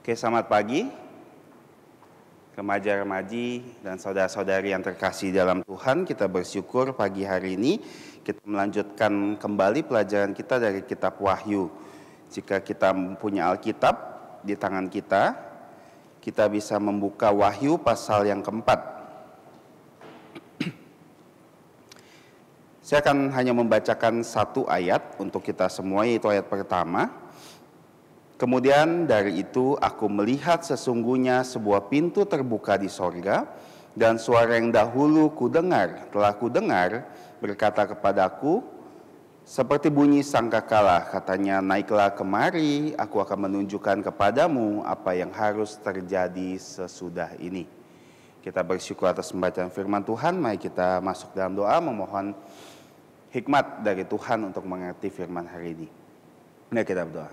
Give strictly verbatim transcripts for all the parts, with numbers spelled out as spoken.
Oke, selamat pagi remaja-remaji dan saudara-saudari yang terkasih dalam Tuhan. Kita bersyukur pagi hari ini kita melanjutkan kembali pelajaran kita dari kitab Wahyu. Jika kita punya Alkitab di tangan kita, kita bisa membuka Wahyu pasal yang keempat. Saya akan hanya membacakan satu ayat untuk kita semua, yaitu ayat pertama. Kemudian dari itu aku melihat sesungguhnya sebuah pintu terbuka di sorga, dan suara yang dahulu kudengar, telah kudengar berkata kepadaku, seperti bunyi sangkakala, katanya, naiklah kemari, aku akan menunjukkan kepadamu apa yang harus terjadi sesudah ini. Kita bersyukur atas pembacaan firman Tuhan. Mari kita masuk dalam doa memohon hikmat dari Tuhan untuk mengerti firman hari ini. Mari kita berdoa.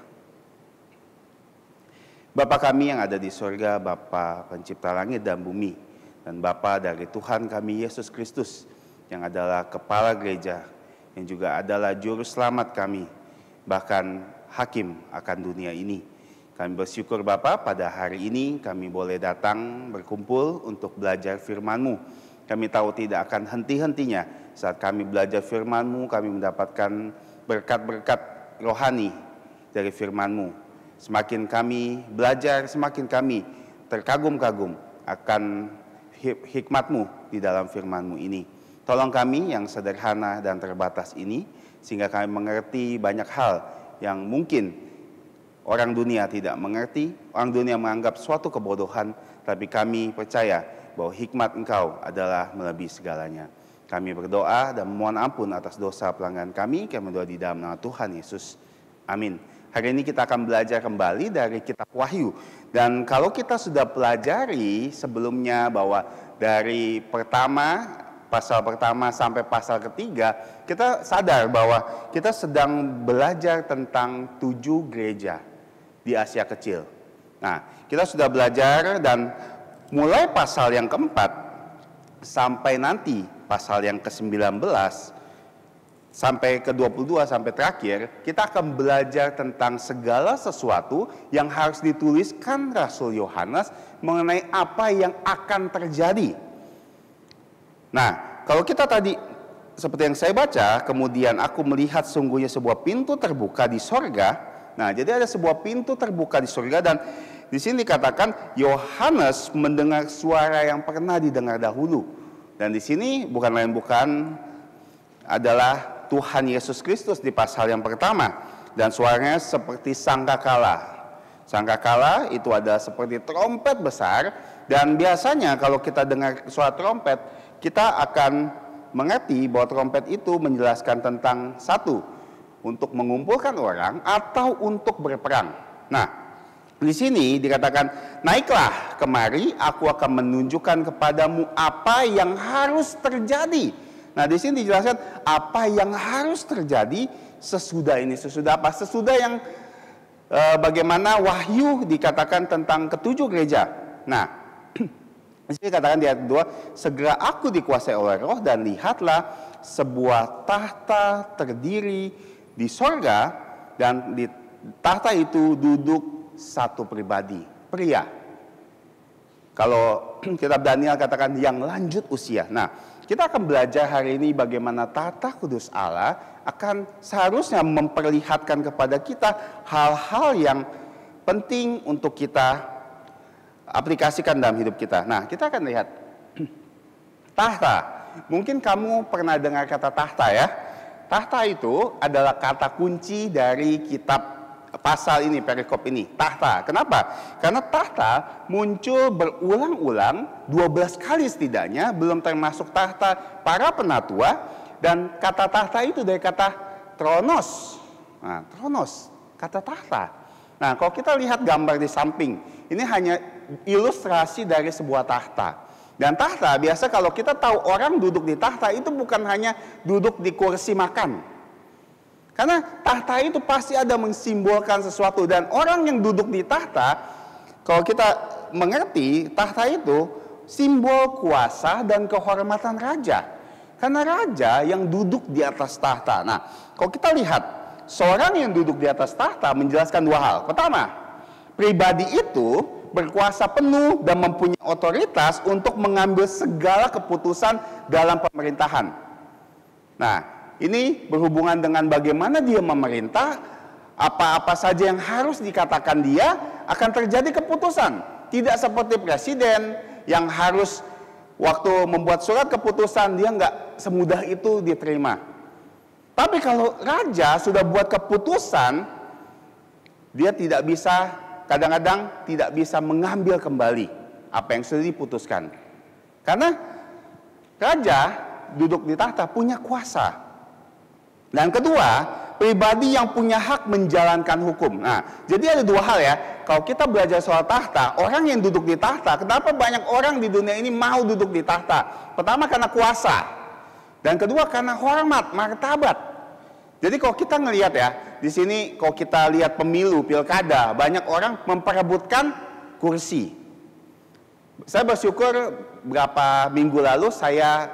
Bapa kami yang ada di sorga, Bapa pencipta langit dan bumi, dan Bapa dari Tuhan kami Yesus Kristus, yang adalah kepala gereja, yang juga adalah juru selamat kami, bahkan hakim akan dunia ini. Kami bersyukur Bapa, pada hari ini kami boleh datang berkumpul untuk belajar firman-Mu. Kami tahu tidak akan henti-hentinya saat kami belajar firman-Mu, kami mendapatkan berkat-berkat rohani dari firman-Mu. Semakin kami belajar, semakin kami terkagum-kagum akan hikmat-Mu di dalam firman-Mu ini. Tolong kami yang sederhana dan terbatas ini, sehingga kami mengerti banyak hal yang mungkin orang dunia tidak mengerti, orang dunia menganggap suatu kebodohan, tapi kami percaya bahwa hikmat Engkau adalah melebihi segalanya. Kami berdoa dan memohon ampun atas dosa pelanggan kami, kami berdoa di dalam nama Tuhan Yesus. Amin. Hari ini kita akan belajar kembali dari kitab Wahyu. Dan kalau kita sudah pelajari sebelumnya bahwa dari pertama, pasal pertama sampai pasal ketiga, kita sadar bahwa kita sedang belajar tentang tujuh gereja di Asia Kecil. Nah, kita sudah belajar dan mulai pasal yang keempat sampai nanti pasal yang ke sembilan belas sampai ke dua puluh dua sampai terakhir, kita akan belajar tentang segala sesuatu yang harus dituliskan Rasul Yohanes mengenai apa yang akan terjadi. Nah, kalau kita tadi seperti yang saya baca, kemudian aku melihat sungguhnya sebuah pintu terbuka di sorga. Nah, jadi ada sebuah pintu terbuka di sorga, dan di sini dikatakan Yohanes mendengar suara yang pernah didengar dahulu. Dan di sini bukan lain bukan adalah Tuhan Yesus Kristus di pasal yang pertama, dan suaranya seperti sangkakala. Sangkakala itu ada seperti trompet besar, dan biasanya kalau kita dengar suara trompet, kita akan mengerti bahwa trompet itu menjelaskan tentang satu, untuk mengumpulkan orang atau untuk berperang. Nah, di sini dikatakan, naiklah kemari, aku akan menunjukkan kepadamu apa yang harus terjadi. Nah, di sini dijelaskan apa yang harus terjadi sesudah ini. Sesudah apa? Sesudah yang e, bagaimana Wahyu dikatakan tentang ketujuh gereja. Nah, di sini dikatakan di ayat dua, segera aku dikuasai oleh Roh, dan lihatlah sebuah tahta terdiri di sorga, dan di tahta itu duduk satu pribadi, pria. Kalau kitab Daniel katakan yang lanjut usia. Nah, kita akan belajar hari ini bagaimana tata kudus Allah akan seharusnya memperlihatkan kepada kita hal-hal yang penting untuk kita aplikasikan dalam hidup kita. Nah, kita akan lihat tahta. Mungkin kamu pernah dengar kata tahta ya. Tahta itu adalah kata kunci dari kitab pasal ini, perikop ini, tahta. Kenapa? Karena tahta muncul berulang-ulang dua belas kali setidaknya, belum termasuk tahta para penatua, dan kata tahta itu dari kata tronos. Nah, tronos, kata tahta. Nah, kalau kita lihat gambar di samping, ini hanya ilustrasi dari sebuah tahta. Dan tahta, biasa kalau kita tahu orang duduk di tahta, itu bukan hanya duduk di kursi makan. Karena tahta itu pasti ada mensimbolkan sesuatu, dan orang yang duduk di tahta, kalau kita mengerti, tahta itu simbol kuasa dan kehormatan raja. Karena raja yang duduk di atas tahta. Nah, kalau kita lihat, seorang yang duduk di atas tahta menjelaskan dua hal. Pertama, pribadi itu berkuasa penuh dan mempunyai otoritas untuk mengambil segala keputusan dalam pemerintahan. Nah, ini berhubungan dengan bagaimana dia memerintah, apa-apa saja yang harus dikatakan dia akan terjadi keputusan. Tidak seperti presiden yang harus waktu membuat surat keputusan dia nggak semudah itu diterima. Tapi kalau raja sudah buat keputusan, dia tidak bisa, kadang-kadang tidak bisa mengambil kembali apa yang sudah diputuskan. Karena raja duduk di tahta punya kuasa. Dan kedua, pribadi yang punya hak menjalankan hukum. Nah, jadi ada dua hal ya. Kalau kita belajar soal tahta, orang yang duduk di tahta, kenapa banyak orang di dunia ini mau duduk di tahta? Pertama karena kuasa. Dan kedua karena hormat, martabat. Jadi kalau kita ngelihat ya, di sini kalau kita lihat pemilu, pilkada, banyak orang memperebutkan kursi. Saya bersyukur beberapa minggu lalu saya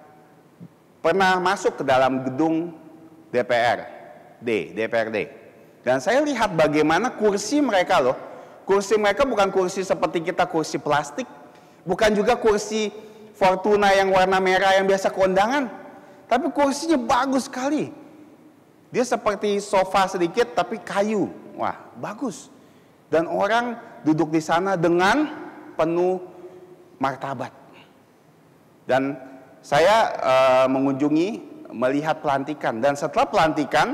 pernah masuk ke dalam gedung D P R D, D P R D. Dan saya lihat bagaimana kursi mereka loh. Kursi mereka bukan kursi seperti kita, kursi plastik. Bukan juga kursi Fortuna yang warna merah yang biasa kondangan. Tapi kursinya bagus sekali. Dia seperti sofa sedikit tapi kayu. Wah, bagus. Dan orang duduk di sana dengan penuh martabat. Dan saya uh, mengunjungi, melihat pelantikan. Dan setelah pelantikan,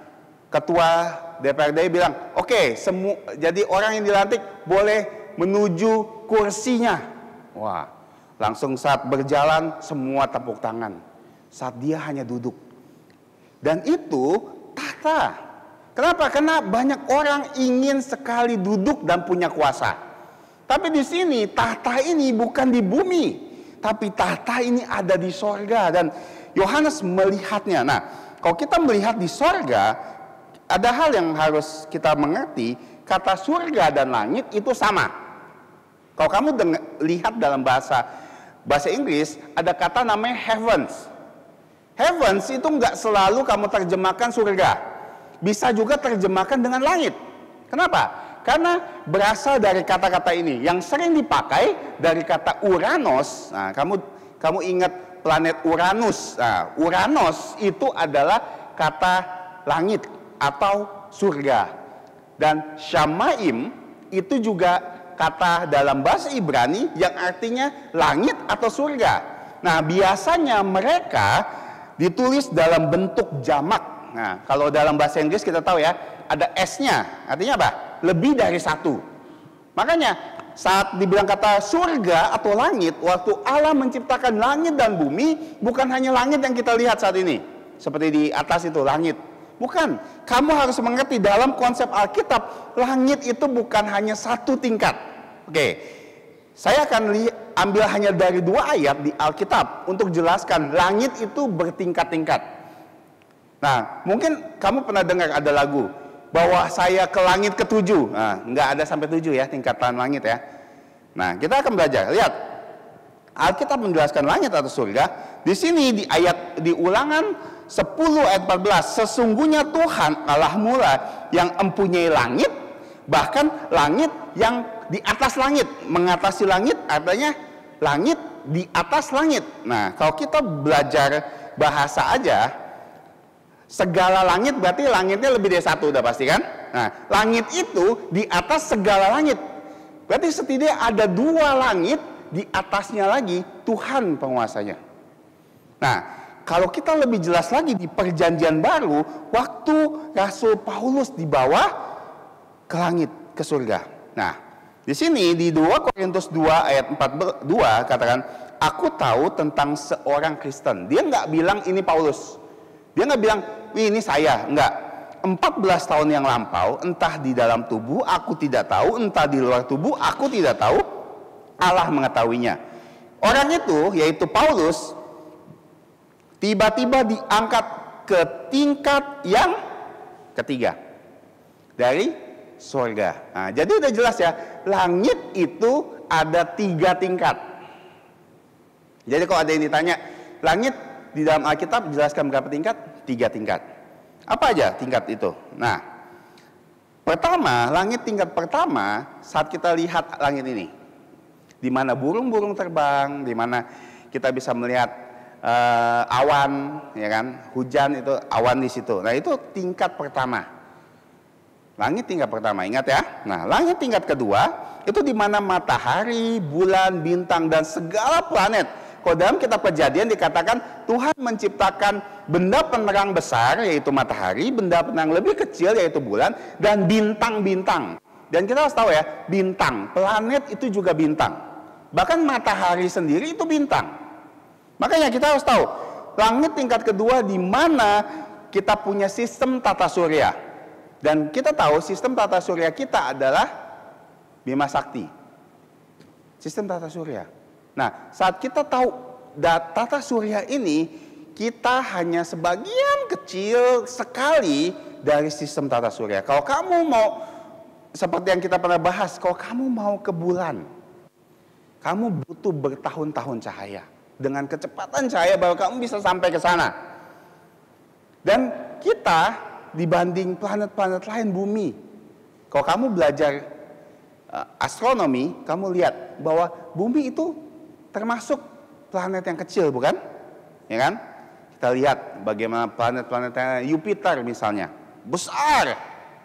ketua D P R D bilang, oke, okay, semua jadi orang yang dilantik boleh menuju kursinya. Wah, langsung saat berjalan semua tepuk tangan. Saat dia hanya duduk. Dan itu tahta. Kenapa? Karena banyak orang ingin sekali duduk dan punya kuasa. Tapi di sini tahta ini bukan di bumi, tapi tahta ini ada di sorga. Dan Yohanes melihatnya. Nah, kalau kita melihat di sorga, ada hal yang harus kita mengerti, kata surga dan langit itu sama. Kalau kamu dengar, lihat dalam bahasa bahasa Inggris, ada kata namanya heavens. Heavens itu nggak selalu kamu terjemahkan surga. Bisa juga terjemahkan dengan langit. Kenapa? Karena berasal dari kata-kata ini. Yang sering dipakai dari kata Uranos. Nah, kamu kamu ingat planet Uranus. Nah, Uranos itu adalah kata langit atau surga. Dan Shamaim itu juga kata dalam bahasa Ibrani yang artinya langit atau surga. Nah, biasanya mereka ditulis dalam bentuk jamak. Nah, kalau dalam bahasa Inggris kita tahu ya, ada S-nya. Artinya apa? Lebih dari satu. Makanya saat dibilang kata surga atau langit, waktu Allah menciptakan langit dan bumi, bukan hanya langit yang kita lihat saat ini. Seperti di atas itu, langit. Bukan. Kamu harus mengerti dalam konsep Alkitab, langit itu bukan hanya satu tingkat. Oke, saya akan ambil hanya dari dua ayat di Alkitab untuk jelaskan langit itu bertingkat-tingkat. Nah, mungkin kamu pernah dengar ada lagu, bahwa saya ke langit ketujuh. Nah, nggak ada sampai tujuh ya tingkatan langit ya. Nah, kita akan belajar. Lihat, Alkitab menjelaskan langit atau surga. Di sini di ayat di Ulangan sepuluh ayat empat belas, sesungguhnya Tuhan Allahmu lah yang mempunyai langit, bahkan langit yang di atas langit. Mengatasi langit artinya langit di atas langit. Nah, kalau kita belajar bahasa aja, segala langit berarti langitnya lebih dari satu, udah pasti kan? Nah, langit itu di atas segala langit. Berarti setidaknya ada dua langit, di atasnya lagi Tuhan penguasanya. Nah, kalau kita lebih jelas lagi di Perjanjian Baru, waktu Rasul Paulus dibawa ke langit, ke surga. Nah, di sini di dua Korintus dua ayat empat puluh dua katakan, aku tahu tentang seorang Kristen. Dia nggak bilang ini Paulus. Dia nggak bilang, wih ini saya. Enggak. empat belas tahun yang lampau, entah di dalam tubuh, aku tidak tahu. Entah di luar tubuh, aku tidak tahu. Allah mengetahuinya. Orang itu, yaitu Paulus, tiba-tiba diangkat ke tingkat yang ketiga. Dari surga. Nah, jadi udah jelas ya, langit itu ada tiga tingkat. Jadi kalau ada yang ditanya, langit di dalam Alkitab dijelaskan berapa tingkat? Tiga tingkat. Apa aja tingkat itu? Nah, Pertama, langit tingkat pertama saat kita lihat langit ini, di mana burung-burung terbang, di mana kita bisa melihat uh, awan, ya kan, hujan itu awan di situ. Nah itu tingkat pertama, langit tingkat pertama, ingat ya. Nah langit tingkat kedua itu di mana matahari, bulan, bintang dan segala planet. Kalau dalam kitab Kejadian dikatakan Tuhan menciptakan benda penerang besar yaitu matahari, benda penerang lebih kecil yaitu bulan, dan bintang-bintang. Dan kita harus tahu ya, bintang, planet itu juga bintang. Bahkan matahari sendiri itu bintang. Makanya kita harus tahu, langit tingkat kedua di mana kita punya sistem tata surya. Dan kita tahu sistem tata surya kita adalah Bima Sakti. Sistem tata surya. Nah, saat kita tahu tata surya ini, kita hanya sebagian kecil sekali dari sistem tata surya. Kalau kamu mau, seperti yang kita pernah bahas, kalau kamu mau ke bulan, kamu butuh bertahun-tahun cahaya. Dengan kecepatan cahaya baru kamu bisa sampai ke sana. Dan kita dibanding planet-planet lain bumi, kalau kamu belajar uh, astronomi, kamu lihat bahwa bumi itu termasuk planet yang kecil, bukan? Ya kan? Kita lihat bagaimana planet-planet Jupiter misalnya, besar.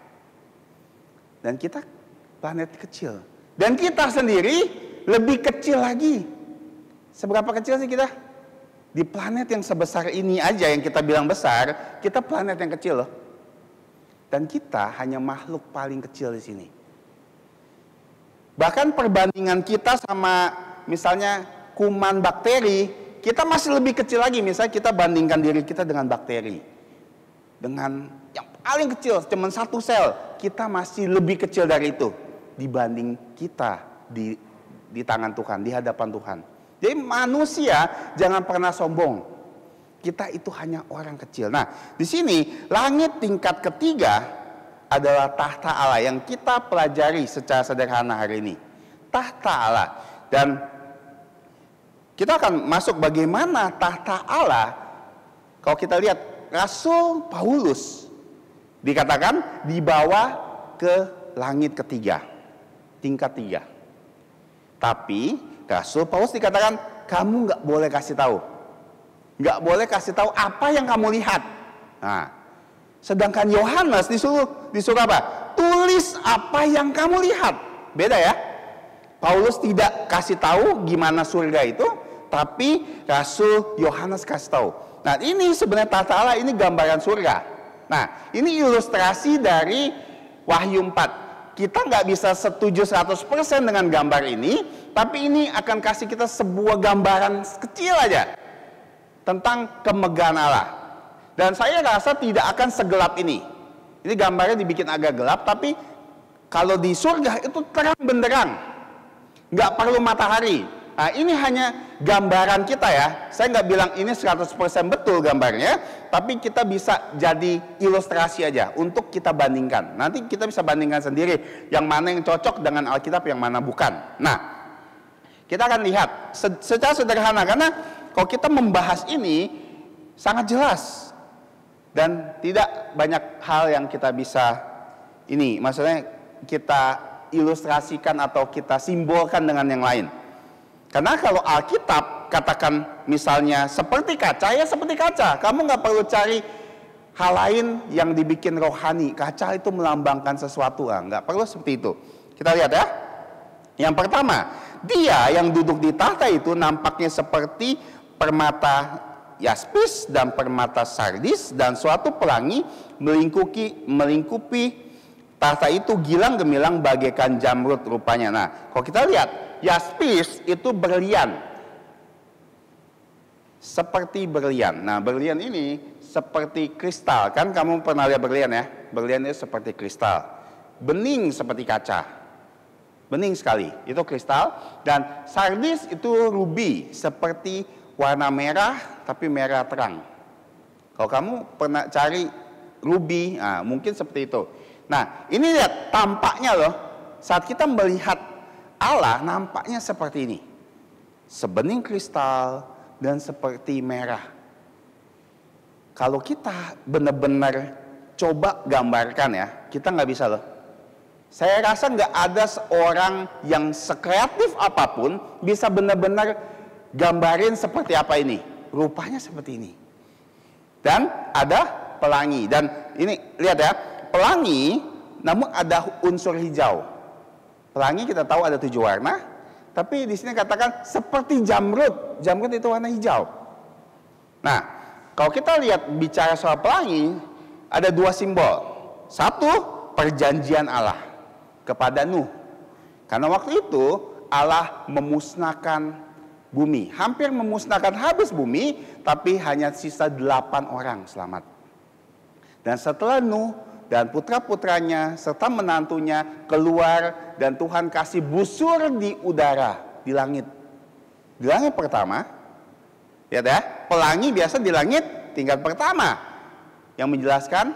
Dan kita planet kecil. Dan kita sendiri lebih kecil lagi. Seberapa kecil sih kita? Di planet yang sebesar ini aja yang kita bilang besar, kita planet yang kecil loh. Dan kita hanya makhluk paling kecil di sini. Bahkan perbandingan kita sama misalnya kuman bakteri, kita masih lebih kecil lagi. Misalnya kita bandingkan diri kita dengan bakteri, dengan yang paling kecil, cuma satu sel, kita masih lebih kecil dari itu dibanding kita di di tangan Tuhan, di hadapan Tuhan. Jadi manusia jangan pernah sombong. Kita itu hanya orang kecil. Nah, di sini langit tingkat ketiga adalah tahta Allah yang kita pelajari secara sederhana hari ini. Tahta Allah. Dan kita akan masuk bagaimana tahta Allah. Kalau kita lihat Rasul Paulus dikatakan dibawa ke langit ketiga, tingkat tiga. Tapi Rasul Paulus dikatakan kamu nggak boleh kasih tahu, nggak boleh kasih tahu apa yang kamu lihat. Nah, sedangkan Yohanes disuruh disuruh apa? Tulis apa yang kamu lihat. Beda ya. Paulus tidak kasih tahu gimana surga itu. Tapi Rasul Yohanes kasih tahu. Nah ini sebenarnya tahta Allah, ini gambaran surga. Nah ini ilustrasi dari Wahyu empat. Kita nggak bisa setuju seratus persen dengan gambar ini. Tapi ini akan kasih kita sebuah gambaran kecil aja tentang kemegahan Allah. Dan saya rasa tidak akan segelap ini. Ini gambarnya dibikin agak gelap. Tapi kalau di surga itu terang benderang. Nggak perlu matahari. Nah ini hanya gambaran kita ya. Saya nggak bilang ini seratus persen betul gambarnya. Tapi kita bisa jadi ilustrasi aja untuk kita bandingkan. Nanti kita bisa bandingkan sendiri. Yang mana yang cocok dengan Alkitab, yang mana bukan. Nah kita akan lihat secara sederhana. Karena kalau kita membahas ini sangat jelas. Dan tidak banyak hal yang kita bisa ini. Maksudnya kita ilustrasikan atau kita simbolkan dengan yang lain. Karena kalau Alkitab katakan misalnya seperti kaca, ya seperti kaca. Kamu nggak perlu cari hal lain yang dibikin rohani. Kaca itu melambangkan sesuatu, ah, nggak perlu seperti itu. Kita lihat ya. Yang pertama, dia yang duduk di tahta itu nampaknya seperti permata yaspis dan permata sardis dan suatu pelangi melingkupi melingkupi tahta itu gilang gemilang bagaikan jamrud rupanya. Nah, kalau kita lihat yaspis itu berlian, seperti berlian. Nah, berlian ini seperti kristal. Kan kamu pernah lihat berlian ya? Berlian itu seperti kristal. Bening seperti kaca. Bening sekali. Itu kristal. Dan sardis itu ruby, seperti warna merah tapi merah terang. Kalau kamu pernah cari ruby, nah, mungkin seperti itu. Nah, ini lihat tampaknya loh. Saat kita melihat Allah nampaknya seperti ini. Sebening kristal dan seperti merah. Kalau kita benar-benar coba gambarkan ya, kita nggak bisa loh. Saya rasa nggak ada seorang yang sekreatif apapun bisa benar-benar gambarin seperti apa ini. Rupanya seperti ini. Dan ada pelangi. Dan ini lihat ya, pelangi namun ada unsur hijau. Pelangi kita tahu ada tujuh warna, tapi di sini katakan seperti jamrud. Jamrud itu warna hijau. Nah, kalau kita lihat bicara soal pelangi, ada dua simbol. Satu, perjanjian Allah kepada Nuh. Karena waktu itu Allah memusnahkan bumi. Hampir memusnahkan habis bumi, tapi hanya sisa delapan orang selamat. Dan setelah Nuh dan putra-putranya serta menantunya keluar dan Tuhan kasih busur di udara, di langit. Di langit pertama, lihat ya, pelangi biasa di langit tingkat pertama yang menjelaskan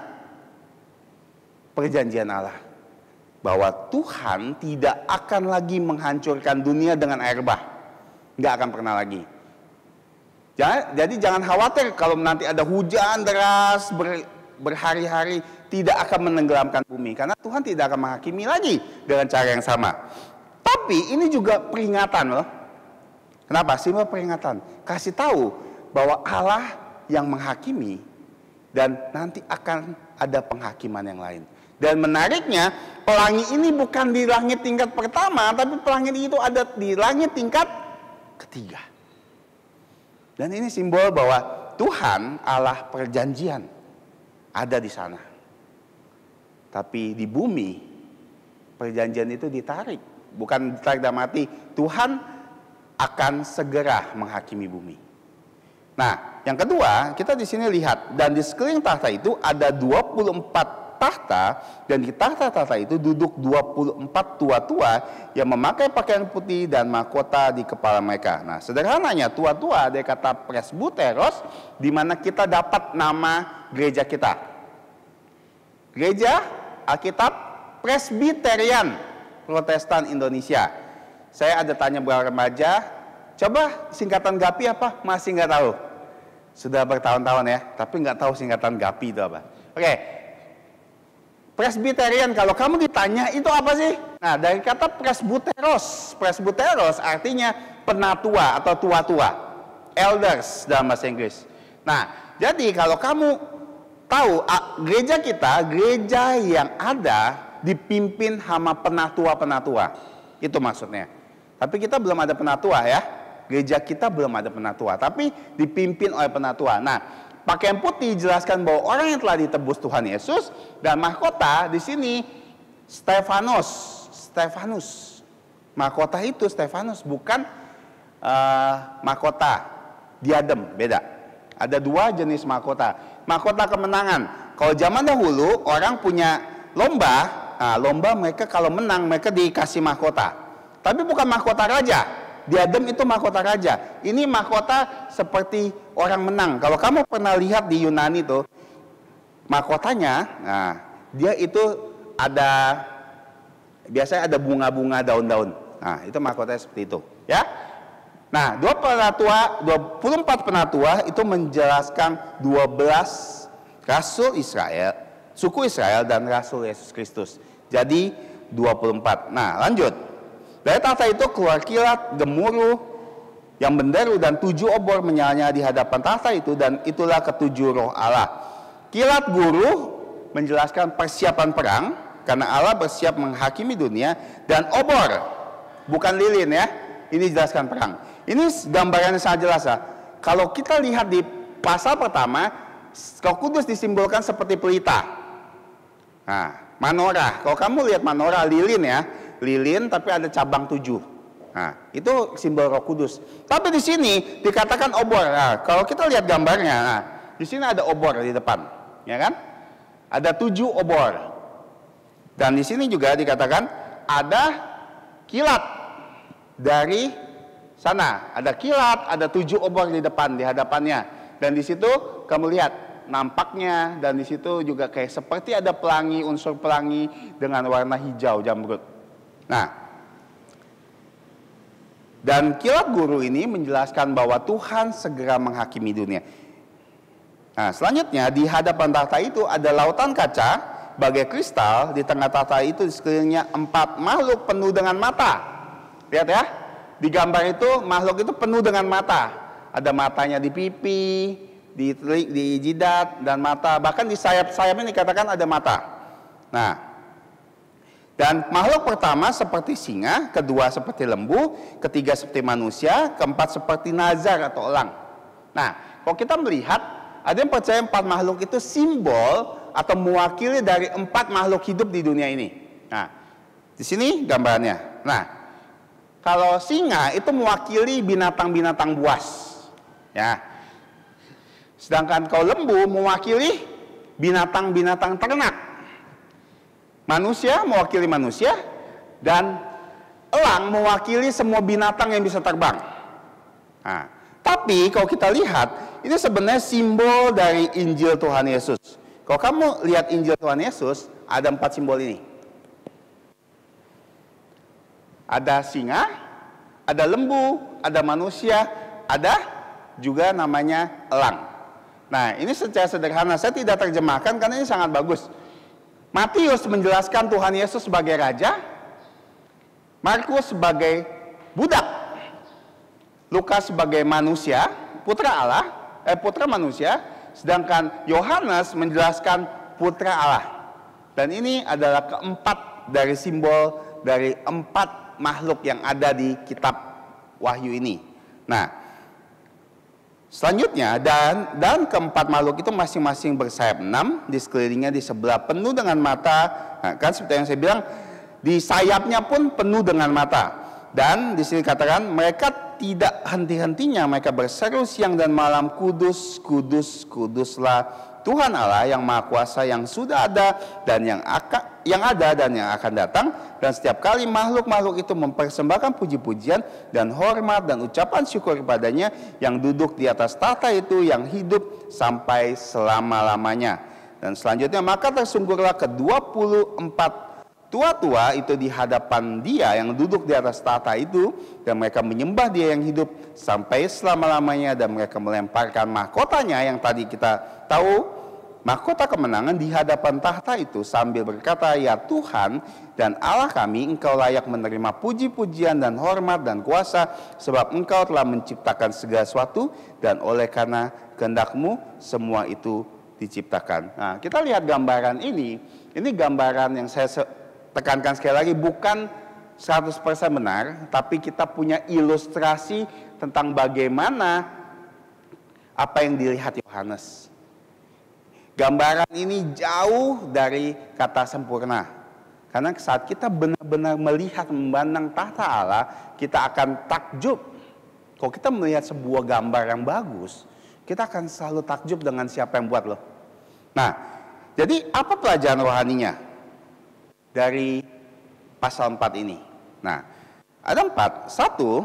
perjanjian Allah bahwa Tuhan tidak akan lagi menghancurkan dunia dengan air bah, nggak akan pernah lagi. Jangan, jadi jangan khawatir kalau nanti ada hujan deras ber, berhari-hari tidak akan menenggelamkan bumi, karena Tuhan tidak akan menghakimi lagi dengan cara yang sama. Tapi ini juga peringatan loh. Kenapa? Simbol peringatan. Kasih tahu bahwa Allah yang menghakimi dan nanti akan ada penghakiman yang lain. Dan menariknya, pelangi ini bukan di langit tingkat pertama, tapi pelangi itu ada di langit tingkat ketiga. Dan ini simbol bahwa Tuhan Allah perjanjian ada di sana. Tapi di bumi perjanjian itu ditarik, bukan ditarik dalam arti Tuhan akan segera menghakimi bumi. Nah, yang kedua, kita di sini lihat dan di sekeliling tahta itu ada dua puluh empat tahta, dan di tahta-tahta itu duduk dua puluh empat tua-tua yang memakai pakaian putih dan mahkota di kepala mereka. Nah, sederhananya tua-tua dari kata presbuteros, di mana kita dapat nama gereja kita. Gereja Alkitab Presbyterian Protestan Indonesia. Saya ada tanya beberapa remaja, coba singkatan GAPI apa? Masih nggak tahu. Sudah bertahun-tahun ya, tapi nggak tahu singkatan GAPI itu apa. Oke, Presbyterian, kalau kamu ditanya itu apa sih? Nah, dari kata presbuteros. Presbuteros artinya penatua atau tua-tua. Elders dalam bahasa Inggris. Nah, jadi kalau kamu tahu gereja kita, gereja yang ada dipimpin sama penatua-penatua. Itu maksudnya. Tapi kita belum ada penatua ya. Gereja kita belum ada penatua, tapi dipimpin oleh penatua. Nah, pakaian putih jelaskan bahwa orang yang telah ditebus Tuhan Yesus, dan mahkota di sini Stefanus. Stefanus. Mahkota itu Stefanus, bukan uh, mahkota diadem, beda. Ada dua jenis mahkota. Mahkota kemenangan. Kalau zaman dahulu orang punya lomba, nah, lomba mereka kalau menang mereka dikasih mahkota. Tapi bukan mahkota raja. Diadem itu mahkota raja. Ini mahkota seperti orang menang. Kalau kamu pernah lihat di Yunani tuh, mahkotanya, nah, dia itu ada, biasanya ada bunga-bunga daun-daun. Nah, itu mahkotanya seperti itu, ya. Nah, dua penatua, dua puluh empat penatua itu menjelaskan dua belas rasul Israel, suku Israel dan rasul Yesus Kristus. Jadi dua puluh empat. Nah, lanjut. Dari tahta itu keluar kilat, gemuruh, yang menderu dan tujuh obor menyala di hadapan tahta itu, dan itulah ketujuh roh Allah. Kilat guruh menjelaskan persiapan perang, karena Allah bersiap menghakimi dunia, dan obor, bukan lilin ya, ini jelaskan perang. Ini gambarannya sangat jelas ya. Kalau kita lihat di pasal pertama, Roh Kudus disimbolkan seperti pelita. Nah, menorah, kalau kamu lihat menorah lilin ya, lilin tapi ada cabang tujuh. Nah, itu simbol Roh Kudus. Tapi di sini dikatakan obor. Nah, kalau kita lihat gambarnya, nah, di sini ada obor di depan, ya kan? Ada tujuh obor. Dan di sini juga dikatakan ada kilat dari sana. Ada kilat, ada tujuh obor di depan, di hadapannya. Dan di situ kamu lihat nampaknya, dan di situ juga kayak seperti ada pelangi, unsur pelangi dengan warna hijau jamrud. Nah, dan kilat guru ini menjelaskan bahwa Tuhan segera menghakimi dunia. Nah, selanjutnya di hadapan tahta itu ada lautan kaca bagai kristal, di tengah tahta itu di sekelilingnya empat makhluk penuh dengan mata. Lihat ya, di gambar itu makhluk itu penuh dengan mata. Ada matanya di pipi, di telik, di jidat, dan mata. Bahkan di sayap-sayapnya dikatakan ada mata. Nah, dan makhluk pertama seperti singa, kedua seperti lembu, ketiga seperti manusia, keempat seperti nazar atau elang. Nah, kalau kita melihat, ada yang percaya empat makhluk itu simbol atau mewakili dari empat makhluk hidup di dunia ini. Nah, di sini gambarnya. Nah, kalau singa itu mewakili binatang-binatang buas, ya. Sedangkan kalau lembu mewakili binatang-binatang ternak. Manusia mewakili manusia, dan elang mewakili semua binatang yang bisa terbang. Nah, tapi kalau kita lihat, ini sebenarnya simbol dari Injil Tuhan Yesus. Kalau kamu lihat Injil Tuhan Yesus, ada empat simbol ini. Ada singa, ada lembu, ada manusia, ada juga namanya elang. Nah, ini secara sederhana, saya tidak terjemahkan karena ini sangat bagus. Matius menjelaskan Tuhan Yesus sebagai raja, Markus sebagai budak, Lukas sebagai manusia, putra Allah, eh putra manusia, sedangkan Yohanes menjelaskan putra Allah. Dan ini adalah keempat dari simbol dari empat makhluk yang ada di kitab Wahyu ini. Nah, selanjutnya dan dan keempat makhluk itu masing-masing bersayap enam, di sekelilingnya di sebelah penuh dengan mata. Nah, kan seperti yang saya bilang, di sayapnya pun penuh dengan mata. Dan di sini katakan mereka tidak henti-hentinya mereka berseru siang dan malam, kudus, kudus, kuduslah Tuhan Allah yang Maha Kuasa, yang sudah ada dan yang akan yang ada dan yang akan datang. Dan setiap kali makhluk-makhluk itu mempersembahkan puji-pujian dan hormat dan ucapan syukur kepadanya yang duduk di atas tahta itu, yang hidup sampai selama-lamanya. Dan selanjutnya maka tersungkurlah ke dua puluh empat tua-tua itu di hadapan Dia yang duduk di atas tahta itu, dan mereka menyembah Dia yang hidup sampai selama-lamanya, dan mereka melemparkan mahkotanya yang tadi kita tahu, mahkota kemenangan di hadapan tahta itu, sambil berkata, ya Tuhan dan Allah kami, Engkau layak menerima puji-pujian dan hormat dan kuasa, sebab Engkau telah menciptakan segala sesuatu, dan oleh karena kehendak-Mu semua itu diciptakan. Nah, kita lihat gambaran ini. Ini gambaran yang saya tekankan sekali lagi, bukan seratus persen benar, tapi kita punya ilustrasi tentang bagaimana apa yang dilihat Yohanes. Gambaran ini jauh dari kata sempurna. Karena saat kita benar-benar melihat, memandang tahta Allah, kita akan takjub. Kalau kita melihat sebuah gambar yang bagus, kita akan selalu takjub dengan siapa yang buat loh. Nah, jadi apa pelajaran rohaninya dari pasal empat ini? Nah, ada empat. Satu,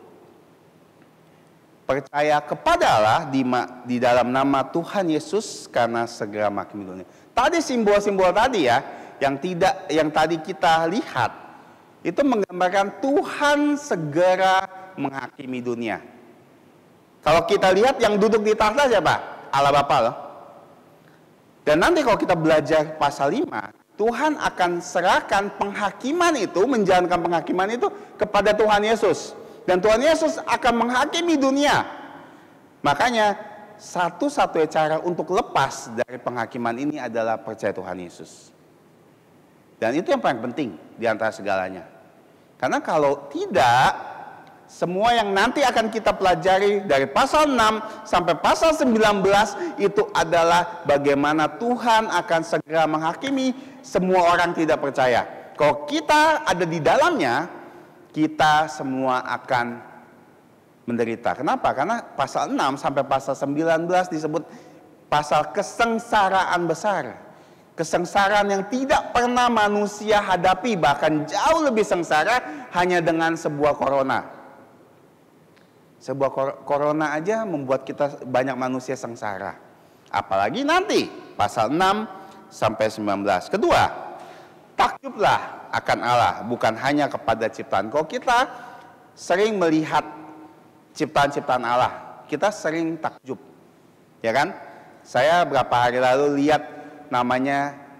percaya kepada Allah di, di dalam nama Tuhan Yesus karena segera menghakimi dunia. Tadi simbol-simbol tadi ya, yang tidak, yang tadi kita lihat, itu menggambarkan Tuhan segera menghakimi dunia. Kalau kita lihat yang duduk di tahta siapa? Allah Bapa loh. Dan nanti kalau kita belajar pasal lima, Tuhan akan serahkan penghakiman itu, menjalankan penghakiman itu kepada Tuhan Yesus. Dan Tuhan Yesus akan menghakimi dunia. Makanya satu-satunya cara untuk lepas dari penghakiman ini adalah percaya Tuhan Yesus. Dan itu yang paling penting di antara segalanya. Karena kalau tidak, semua yang nanti akan kita pelajari dari pasal enam sampai pasal sembilan belas itu adalah bagaimana Tuhan akan segera menghakimi semua orang tidak percaya. Kalau kita ada di dalamnya, kita semua akan menderita. Kenapa? Karena pasal enam sampai pasal sembilan belas disebut pasal kesengsaraan besar. Kesengsaraan yang tidak pernah manusia hadapi, bahkan jauh lebih sengsara hanya dengan sebuah corona. Sebuah corona aja membuat kita banyak manusia sengsara. Apalagi nanti pasal enam sampai sembilan belas. Kedua, takjublah akan Allah, bukan hanya kepada ciptaan. Kalau kita sering melihat ciptaan-ciptaan Allah, kita sering takjub. Ya kan? Saya berapa hari lalu lihat namanya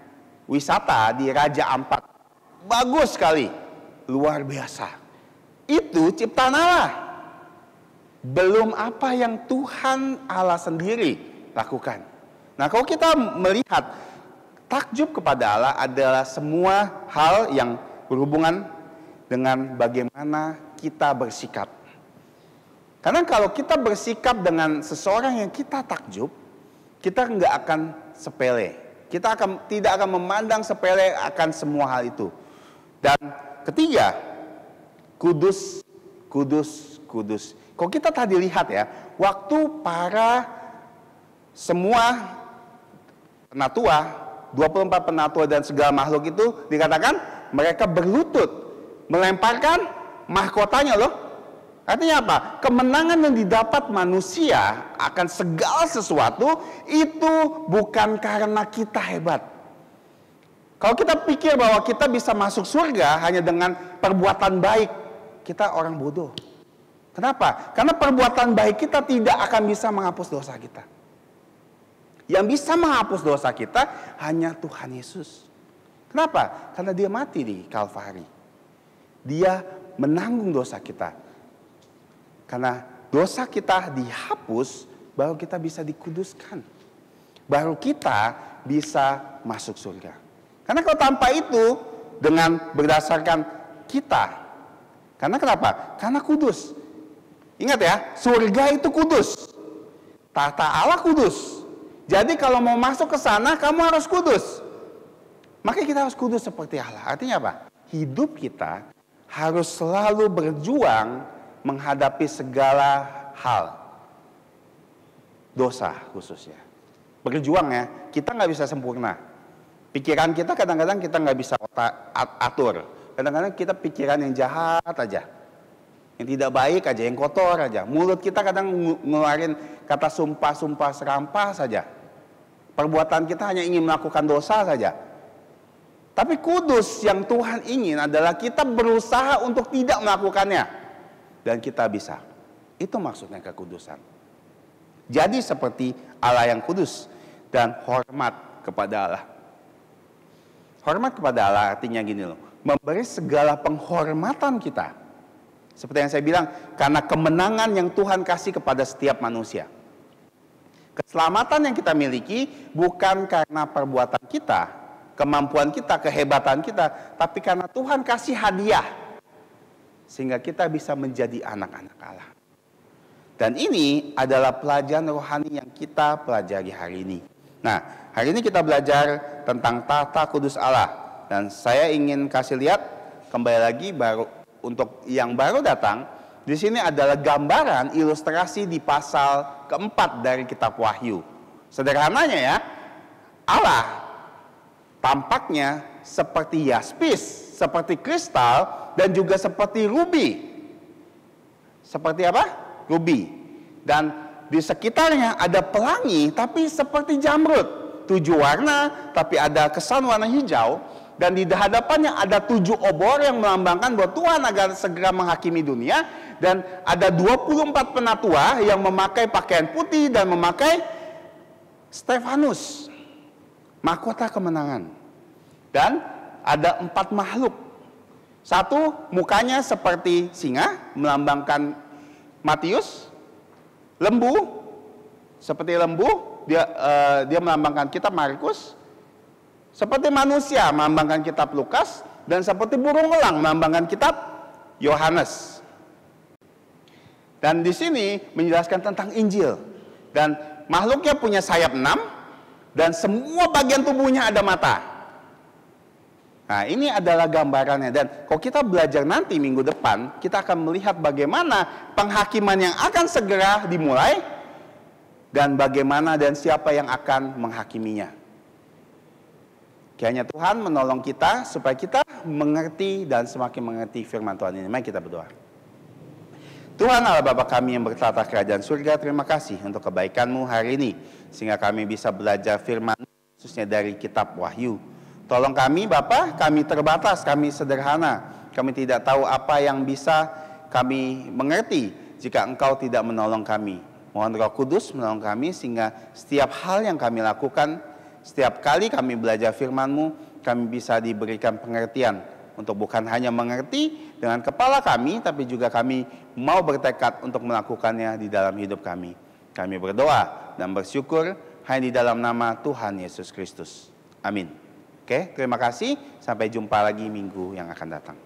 wisata di Raja Ampat. Bagus sekali, luar biasa. Itu ciptaan Allah. Belum apa yang Tuhan Allah sendiri lakukan. Nah, kalau kita melihat takjub kepada Allah adalah semua hal yang berhubungan dengan bagaimana kita bersikap. Karena kalau kita bersikap dengan seseorang yang kita takjub, kita nggak akan sepele. Kita akan tidak akan memandang sepele akan semua hal itu. Dan ketiga, kudus, kudus, kudus. Kalau kita tadi lihat ya, waktu para semua penatua, dua puluh empat penatua dan segala makhluk itu dikatakan mereka berlutut, melemparkan mahkotanya loh. Artinya apa? Kemenangan yang didapat manusia akan segala sesuatu itu bukan karena kita hebat. Kalau kita pikir bahwa kita bisa masuk surga hanya dengan perbuatan baik, kita orang bodoh. Kenapa? Karena perbuatan baik kita tidak akan bisa menghapus dosa kita. Yang bisa menghapus dosa kita hanya Tuhan Yesus. Kenapa? Karena dia mati di Kalvari. Dia menanggung dosa kita. Karena dosa kita dihapus, baru kita bisa dikuduskan. Baru kita bisa masuk surga. Karena kalau tanpa itu, dengan berdasarkan kita. Karena kenapa? Karena kudus. Ingat ya, surga itu kudus. Tata Allah kudus. Jadi kalau mau masuk ke sana, kamu harus kudus. Makanya kita harus kudus seperti Allah. Artinya apa? Hidup kita harus selalu berjuang menghadapi segala hal. Dosa khususnya. Berjuang ya, kita nggak bisa sempurna. Pikiran kita kadang-kadang kita nggak bisa atur. Kadang-kadang kita pikiran yang jahat aja. Yang tidak baik aja, yang kotor aja. Mulut kita kadang ngeluarin kata sumpah-sumpah serampah saja. Perbuatan kita hanya ingin melakukan dosa saja. Tapi kudus yang Tuhan ingin adalah kita berusaha untuk tidak melakukannya. Dan kita bisa. Itu maksudnya kekudusan. Jadi seperti Allah yang kudus dan hormat kepada Allah. Hormat kepada Allah artinya gini loh. Memberi segala penghormatan kita. Seperti yang saya bilang, karena kemenangan yang Tuhan kasih kepada setiap manusia. Keselamatan yang kita miliki bukan karena perbuatan kita, kemampuan kita, kehebatan kita, tapi karena Tuhan kasih hadiah. Sehingga kita bisa menjadi anak-anak Allah. Dan ini adalah pelajaran rohani yang kita pelajari hari ini. Nah, hari ini kita belajar tentang tata kudus Allah. Dan saya ingin kasih lihat kembali lagi baru untuk yang baru datang. Di sini adalah gambaran ilustrasi di pasal keempat dari kitab Wahyu. Sederhananya ya, Allah tampaknya seperti yaspis, seperti kristal, dan juga seperti rubi. Seperti apa? Rubi. Dan di sekitarnya ada pelangi, tapi seperti jamrud. Tujuh warna, tapi ada kesan warna hijau. Dan di hadapannya ada tujuh obor yang melambangkan bahwa Tuhan akan segera menghakimi dunia. Dan ada dua puluh empat penatua yang memakai pakaian putih dan memakai Stefanus, mahkota kemenangan. Dan ada empat makhluk. Satu, mukanya seperti singa, melambangkan Matius. Lembu, seperti lembu, dia uh, dia melambangkan kitab Markus. Seperti manusia, melambangkan kitab Lukas. Dan seperti burung elang, melambangkan kitab Yohanes. Dan di sini menjelaskan tentang Injil. Dan makhluknya punya sayap enam. Dan semua bagian tubuhnya ada mata. Nah, ini adalah gambarannya. Dan kalau kita belajar nanti minggu depan, kita akan melihat bagaimana penghakiman yang akan segera dimulai. Dan bagaimana dan siapa yang akan menghakiminya. Kiranya Tuhan menolong kita supaya kita mengerti dan semakin mengerti firman Tuhan ini. Mari kita berdoa. Tuhan Allah Bapa kami yang bertata kerajaan surga, terima kasih untuk kebaikan-Mu hari ini. Sehingga kami bisa belajar firman khususnya dari kitab Wahyu. Tolong kami Bapa, kami terbatas, kami sederhana. Kami tidak tahu apa yang bisa kami mengerti jika Engkau tidak menolong kami. Mohon Roh Kudus menolong kami sehingga setiap hal yang kami lakukan, setiap kali kami belajar firman-Mu, kami bisa diberikan pengertian untuk bukan hanya mengerti dengan kepala kami, tapi juga kami mau bertekad untuk melakukannya di dalam hidup kami. Kami berdoa dan bersyukur hanya di dalam nama Tuhan Yesus Kristus. Amin. Oke, terima kasih. Sampai jumpa lagi minggu yang akan datang.